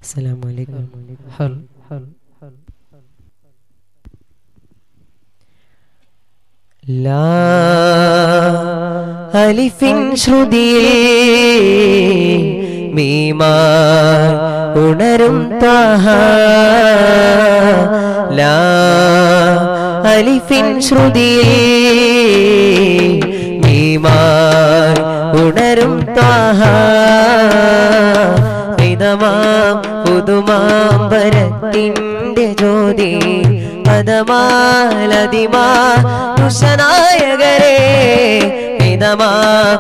السلام عليكم. حل لا ألف ശ്രുതി മീമാ ഉണരും താഹ ലാ അലിഫിൻ ശ്രുതി മീമാ ഉണരും താഹ ഇദമാം പുതുമാമ്പരത്തിൻ്റെ ജ്യോതി പദമാലതിമാ ഉഷനായകരേ ഇദമാ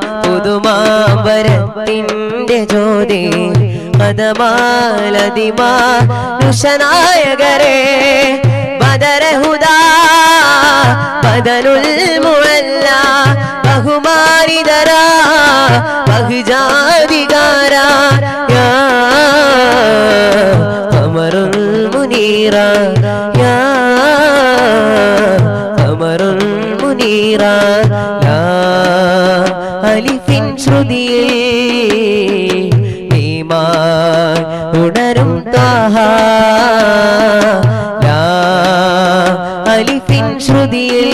പുതുമാമ്പരത്തിൻ്റെ ജ്യോതി പദമാലതിമാ ഉഷനായകരേ ബദരഹുദാ ബദലുൽ മുഅല്ല ബഹുമാനിതരാ ബഹുജാതികാരാ യാ ഖമറുൽ മുനീറാ യാ ഖമറുൽ മുനീറാ ലാ അലിഫിൻ ശ്രുതിയിൽ മീമാ ഉണരും താഹ ലാ അലിഫിൻ ശ്രുതിയിൽ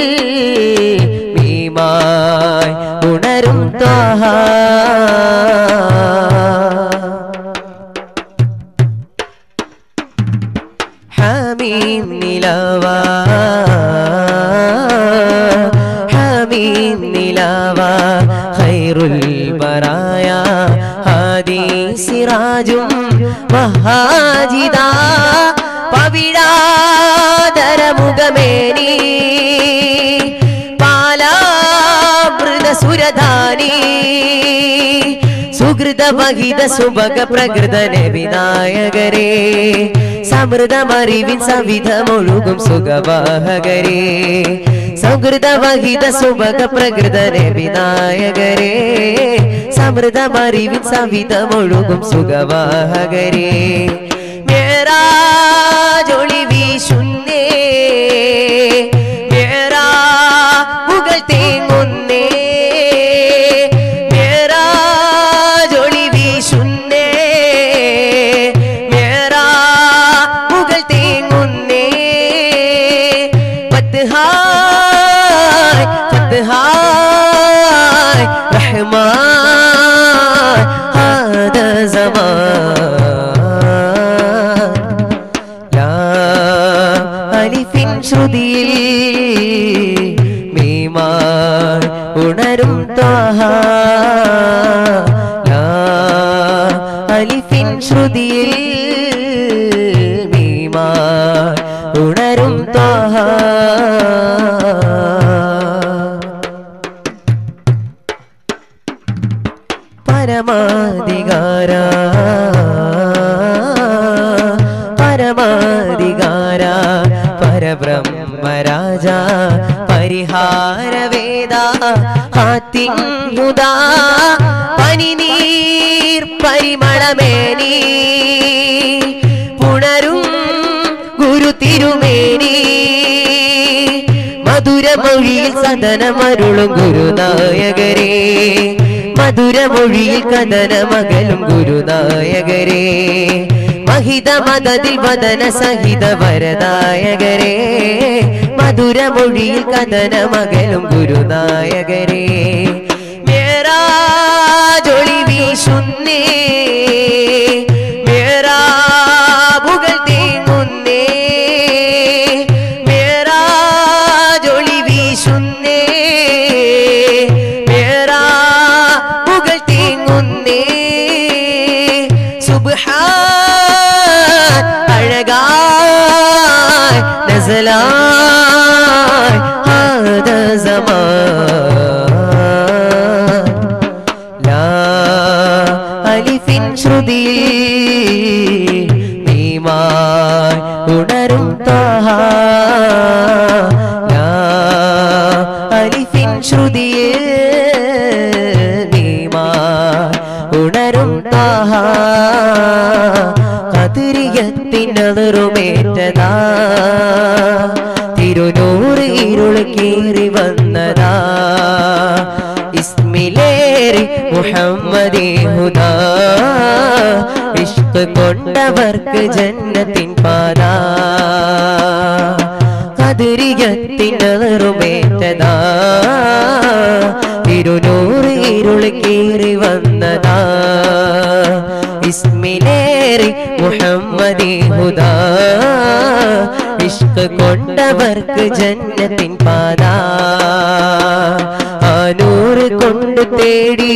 മീമാ ഉണരും താഹ حميم نلاوى حميم نلاوى خير البرايا هادي سراج وهاجدا പവിഴാതര മുഖമേനി പാലാമൃത സുരധാനി സുഹൃതമഹിത സുഭഗ പ്രകൃതന വിനായകരേ സമൃതമറിവിൻ സവിധമൊഴുകും സുഖവാഹകരേ സമൃതമഹിത സുഭഗ പ്രകൃതന വിനായകരേ സമൃതമറിവിൻ സവിധമൊഴുകും സുഖവാഹകരേ മേരാജൊളി വീശുന്നേ മേരാ മുകൾ തേങ്ങുന്നേ മേരാജൊളി വീശുന്നേ മേരാ മുകൾ തേങ്ങുന്നേ ഫത്ഹായ് ഫത്ഹായ് റഹ്മാൻ ഹാദ സമാൻ അലിഫിൻ ശ്രുതിയിൽ മീമാ ഉണരും താഹ ലാ അലിഫിൻ ശ്രുതിയിൽ മീമാ ഉണരും താഹ പരമാധികാരാ പരമാധികാര പരബ്രഹ്മരാജ പരിഹാരവേദ ഹാത്തിമുദാ പനിനീർ പരിമളമേനി പുണരും ഗുരു തിരുമേനി മധുരമൊഴിയിൽ സദനമരുളും ഗുരുനായകരേ മധുരമൊഴിയിൽ കഥനമകലും ഗുരുനായകരേ മഹിത മദതിൽ വദന സഹിത വരദായകരേ മധുരമൊഴിയിൽ കഥനമകലും ഗുരുനായകരേ മേരാജൊളി വീശുന്നേ മേരാ മുകൾ തേങ്ങുന്നേ മേരാജൊളി വീശുന്നേ മേരാ മുകൾ തേങ്ങുന്നേ സുബ്ഹാൻ അഴകായ് നസലായ് ഹാദ സമാൻ ലാ അലിഫിൻ ശ്രുതിയിൽ മീമാ ഉണരും താഹ ലാ അലിഫിൻ ശ്രുതിയിൽ മീമാ ഉണരും താഹ ത്തിനറുമേറ്റതാ തിരുനൂറ് ഇരുൾ കീറി വന്നതാ ഇസ്മിലേറി മുഹമ്മദി ഹുദാ ഇഷ്ക ഇഷ്ക് കൊണ്ടവർക്ക് ജന്നത്തിൻ പാത ഖദരിയത്തിൻ്റെ നിറുമേറ്റതാ ഇരുനൂറ് ഇരുൾ കീറി വന്നതാ ഇസ്മിലേറി മുഹമ്മദി ഹുദാ ഇഷ്ക് കൊണ്ടവർക്ക് ജന്നത്തിൻ പാത ആനൂറ് കൊണ്ട് തേടി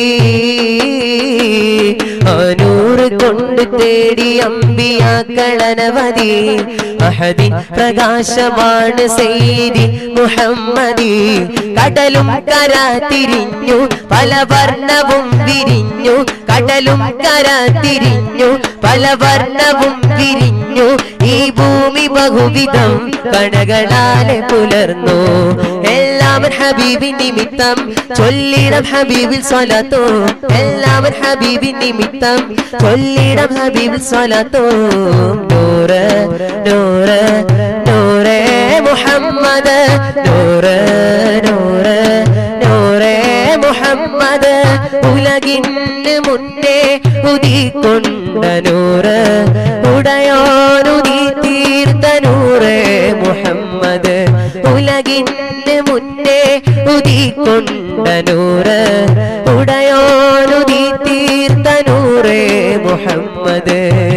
ആനൂറ് കൊണ്ട് തേടി അമ്പിയാക്കളനവധി അഹദിൻ പ്രകാശമാണ് സയ്യിദി മുഹമ്മദി കടലും കര തിരിഞ്ഞു പല വർണ്ണവും വിരിഞ്ഞു കടലും കര തിരിഞ്ഞു പല വർണ്ണവും വിരിഞ്ഞു ഈ ഭൂമി ബഹുവിധം കണകളാലെ പുലർന്നു എല്ലാവൻ ഹബീബിൻ നിമിത്തം ചൊല്ലിടം ഹബീബിൽ സ്വലാത്തോ എല്ലാവൻ ഹബീബിൻ നിമിത്തം ചൊല്ലിടം ഹബീബിൽ സ്വലാത്തോ നൂറ് നൂറ് നൂറേ മുഹമ്മദ് നൂറ് നൂറ് നൂറേ മുഹമ്മദ് ഉലകിന് മുന്നേ ഉദിക്കൊണ്ട നൂറ് ഉടയോനുദി തീർത്ത നൂറേ മുഹമ്മദ് ഉലകിന് മുന്നേ ഉദിക്കൊണ്ട നൂറ് ഉടയോനുദി തീർത്ത നൂറേ മുഹമ്മദ്